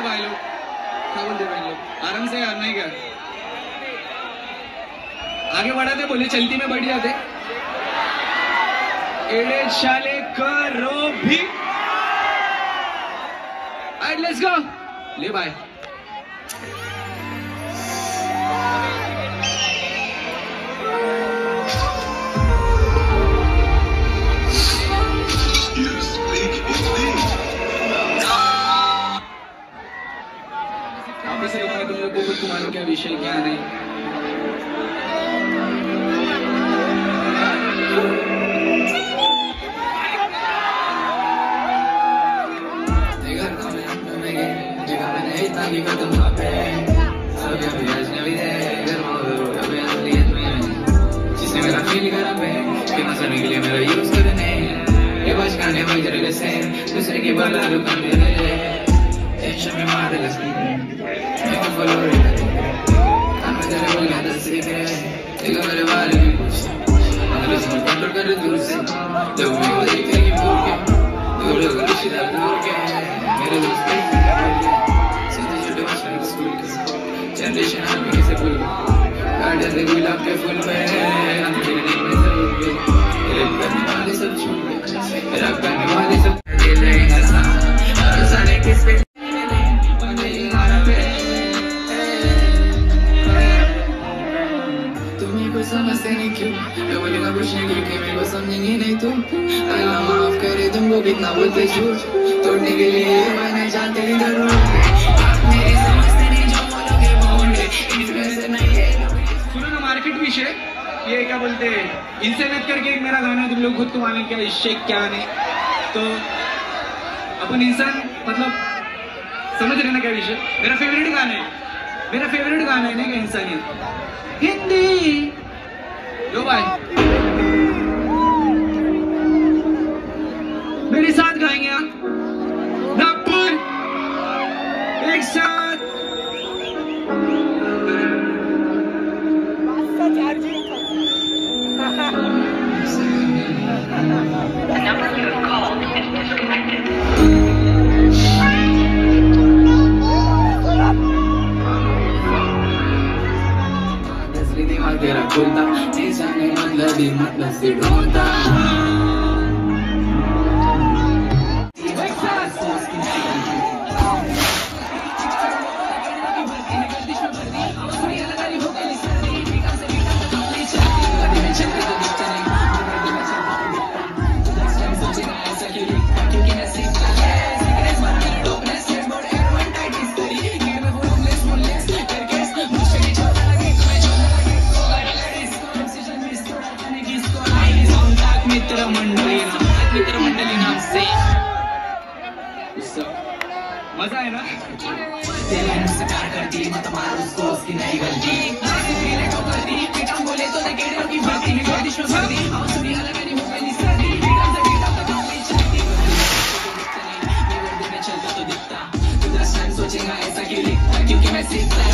भाई लोग, क्या बोलते भाई लोग, आराम से यार, नहीं क्या आगे बढ़ाते, बोले चलती में बढ़ जाते, एड़े शाले करो भी। Alright, let's go. ले भाई। तुम लोग को तुम्हारा क्या विषय क्या नहीं, जिसने मेरा फील करा पे मसाने के लिए मेरा यूज करने ये बचकाने वगैरह से दूसरे की बला रुका मेरे टेंशन में मार लगी मैं को फॉलो काम में तेरे बोल गया से तेरे मेरे बारे में कुछ अगर इसमें कंट्रोल कर दूर से जब मैं वो देखते कि भूल के दूर दूर सीधा दूर के मेरे दोस्त सीधे छोटे बच्चे स्कूल के जनरेशन आदमी कैसे भूल गए गार्डन से गुलाब के फूल पे अंधेरे में सब गए तेरे करने वाले सब छूट गए मेरा करने वाले सब दिल है हंसा और जाने किस पे तुम्हें को समझते नहीं क्यों मैं बोलेगा कुछ नहीं क्योंकि मेरे को समझेंगे नहीं तुम अल्लाह माफ करे तुमको कितना बोलते झूठ तोड़ने के लिए मैंने जानते नहीं जरूर मेरी समझते नहीं जो बोलोगे बोले इन्फ्लुएंसर नहीं है सुनो ना मार्केट विषय ये क्या बोलते हैं इंसेनेट करके एक मेरा गाना तुम लोग खुद को माने क्या इससे क्या नहीं तो अपन इंसान मतलब समझ रहे ना क्या विषय मेरा फेवरेट गाना है नहीं क्या इंसानियत हिंदी लो भाई मेरे साथ गाएंगे आप नागपुर एक साथ The number you have called is disconnected. तेरा खुलता इंसान मतलब से ढूंढता मित्र मंडली नाम से मजा है ना तेरे मुझसे प्यार करती मत मार उसको उसकी नहीं गलती बोले तो नेगेटिव की भर्ती में गर्दिश में भर दी आंसू भी अलग नहीं हो गई सर्दी बेटा से बेटा तक नहीं चलती मैं वर्दी में चलता तो दिखता तू 10 टाइम सोचेगा ऐसा क्यों लिखता क्योंकि मैं सीखता